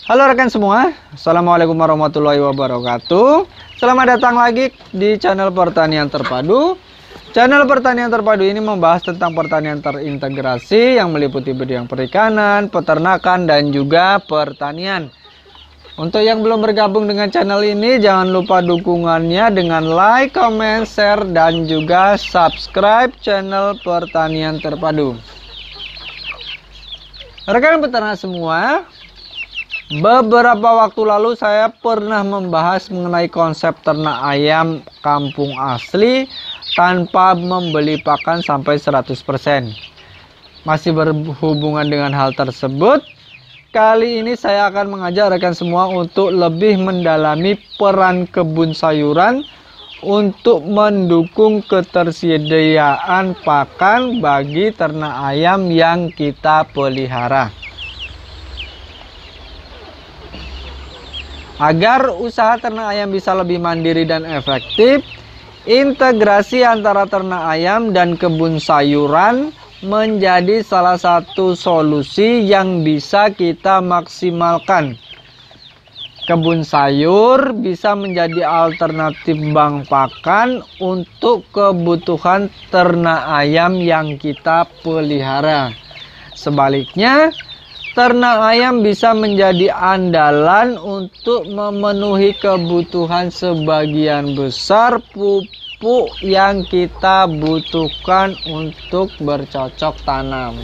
Halo rekan semua, Assalamualaikum warahmatullahi wabarakatuh. Selamat datang lagi di channel Pertanian Terpadu. Channel Pertanian Terpadu ini membahas tentang pertanian terintegrasi yang meliputi bidang perikanan, peternakan, dan juga pertanian. Untuk yang belum bergabung dengan channel ini, jangan lupa dukungannya dengan like, comment, share, dan juga subscribe channel Pertanian Terpadu. Rekan peternak semua, beberapa waktu lalu saya pernah membahas mengenai konsep ternak ayam kampung asli tanpa membeli pakan sampai 100%. Masih berhubungan dengan hal tersebut, kali ini saya akan mengajak rekan semua untuk lebih mendalami peran kebun sayuran untuk mendukung ketersediaan pakan bagi ternak ayam yang kita pelihara. Agar usaha ternak ayam bisa lebih mandiri dan efektif, integrasi antara ternak ayam dan kebun sayuran menjadi salah satu solusi yang bisa kita maksimalkan. Kebun sayur bisa menjadi alternatif bank pakan untuk kebutuhan ternak ayam yang kita pelihara. Sebaliknya, ternak ayam bisa menjadi andalan untuk memenuhi kebutuhan sebagian besar pupuk yang kita butuhkan untuk bercocok tanam.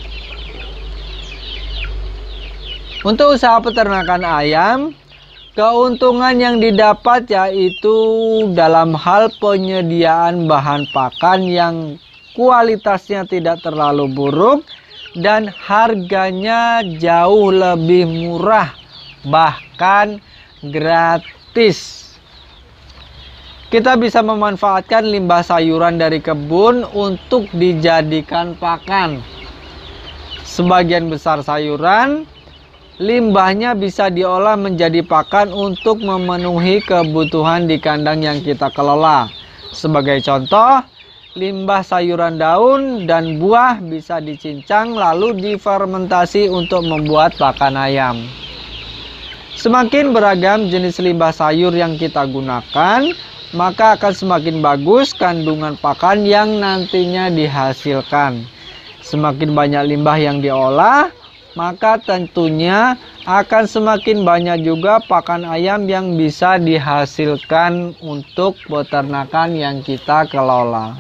Untuk usaha peternakan ayam, keuntungan yang didapat yaitu dalam hal penyediaan bahan pakan yang kualitasnya tidak terlalu buruk dan harganya jauh lebih murah, bahkan gratis. Kita bisa memanfaatkan limbah sayuran dari kebun untuk dijadikan pakan. Sebagian besar sayuran, limbahnya bisa diolah menjadi pakan untuk memenuhi kebutuhan di kandang yang kita kelola. Sebagai contoh, limbah sayuran daun dan buah bisa dicincang lalu difermentasi untuk membuat pakan ayam. Semakin beragam jenis limbah sayur yang kita gunakan, maka akan semakin bagus kandungan pakan yang nantinya dihasilkan. Semakin banyak limbah yang diolah, maka tentunya akan semakin banyak juga pakan ayam yang bisa dihasilkan untuk peternakan yang kita kelola.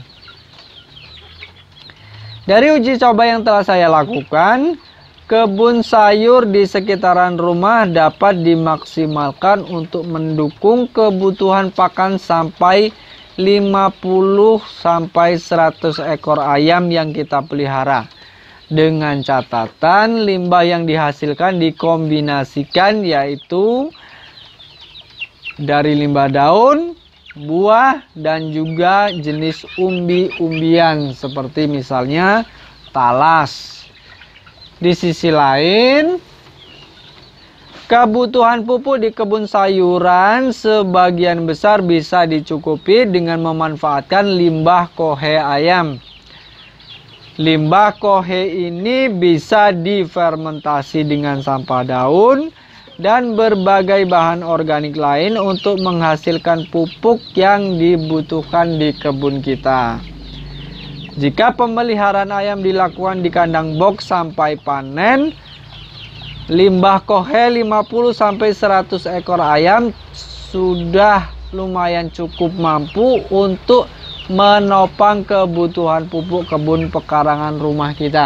Dari uji coba yang telah saya lakukan, kebun sayur di sekitaran rumah dapat dimaksimalkan untuk mendukung kebutuhan pakan sampai 50-100 ekor ayam yang kita pelihara. Dengan catatan limbah yang dihasilkan dikombinasikan yaitu dari limbah daun, buah, dan juga jenis umbi-umbian seperti misalnya talas. Di sisi lain, kebutuhan pupuk di kebun sayuran sebagian besar bisa dicukupi dengan memanfaatkan limbah kohe ayam. Limbah kohe ini bisa difermentasi dengan sampah daun dan berbagai bahan organik lain untuk menghasilkan pupuk yang dibutuhkan di kebun kita. Jika pemeliharaan ayam dilakukan di kandang box sampai panen, limbah kohe 50-100 ekor ayam sudah lumayan cukup mampu untuk menopang kebutuhan pupuk kebun pekarangan rumah kita.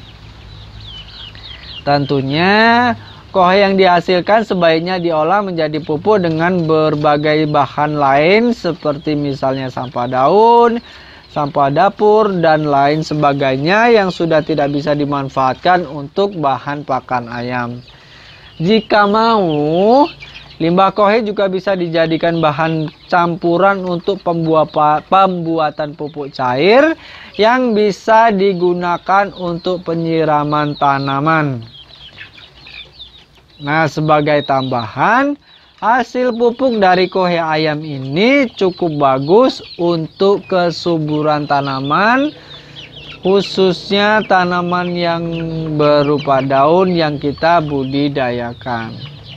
Tentunya kohe yang dihasilkan sebaiknya diolah menjadi pupuk dengan berbagai bahan lain seperti misalnya sampah daun, sampah dapur, dan lain sebagainya yang sudah tidak bisa dimanfaatkan untuk bahan pakan ayam. Jika mau, limbah kohe juga bisa dijadikan bahan campuran untuk pembuatan pupuk cair yang bisa digunakan untuk penyiraman tanaman. Nah, sebagai tambahan, hasil pupuk dari kohe ayam ini cukup bagus untuk kesuburan tanaman, khususnya tanaman yang berupa daun yang kita budidayakan.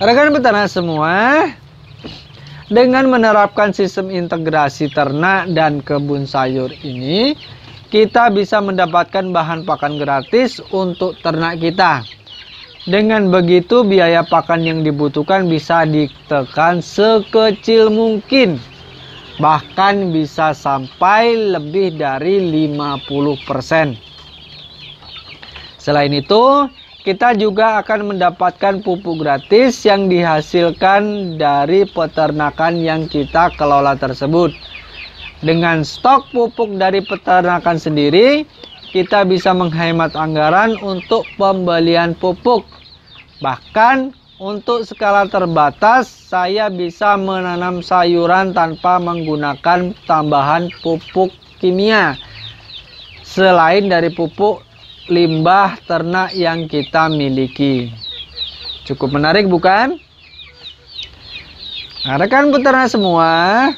Rekan peternak semua, dengan menerapkan sistem integrasi ternak dan kebun sayur ini, kita bisa mendapatkan bahan pakan gratis untuk ternak kita. Dengan begitu, biaya pakan yang dibutuhkan bisa ditekan sekecil mungkin. Bahkan bisa sampai lebih dari 50%. Selain itu, kita juga akan mendapatkan pupuk gratis yang dihasilkan dari peternakan yang kita kelola tersebut. Dengan stok pupuk dari peternakan sendiri, kita bisa menghemat anggaran untuk pembelian pupuk. Bahkan untuk skala terbatas, saya bisa menanam sayuran tanpa menggunakan tambahan pupuk kimia. Selain dari pupuk limbah ternak yang kita miliki. Cukup menarik bukan? Nah, rekan peternak semua,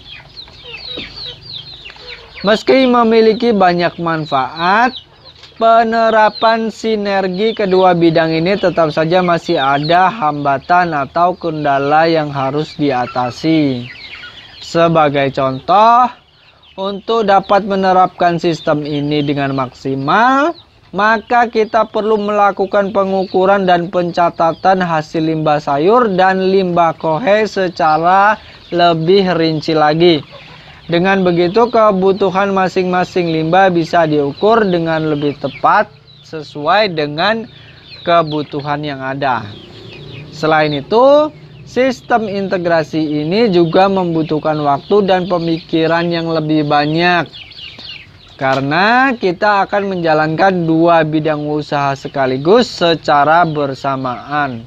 meski memiliki banyak manfaat, penerapan sinergi kedua bidang ini tetap saja masih ada hambatan atau kendala yang harus diatasi. Sebagai contoh, untuk dapat menerapkan sistem ini dengan maksimal, maka kita perlu melakukan pengukuran dan pencatatan hasil limbah sayur dan limbah kohe secara lebih rinci lagi. Dengan begitu, kebutuhan masing-masing limbah bisa diukur dengan lebih tepat sesuai dengan kebutuhan yang ada. Selain itu, sistem integrasi ini juga membutuhkan waktu dan pemikiran yang lebih banyak. Karena kita akan menjalankan dua bidang usaha sekaligus secara bersamaan.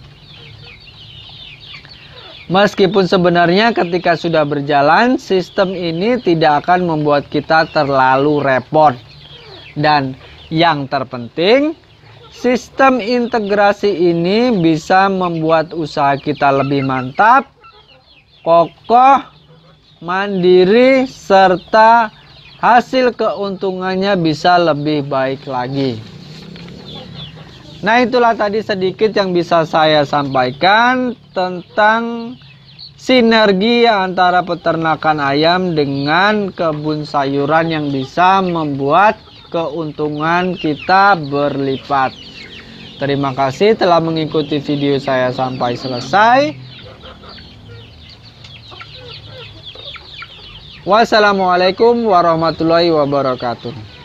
Meskipun sebenarnya ketika sudah berjalan, sistem ini tidak akan membuat kita terlalu repot. Dan yang terpenting, sistem integrasi ini bisa membuat usaha kita lebih mantap, kokoh, mandiri, serta hasil keuntungannya bisa lebih baik lagi. Nah, itulah tadi sedikit yang bisa saya sampaikan tentang sinergi antara peternakan ayam dengan kebun sayuran yang bisa membuat keuntungan kita berlipat. Terima kasih telah mengikuti video saya sampai selesai. Wassalamualaikum warahmatullahi wabarakatuh.